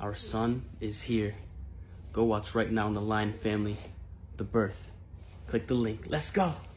Our son is here. Go watch right now on the Lion Family, The Birth. Click the link. Let's go.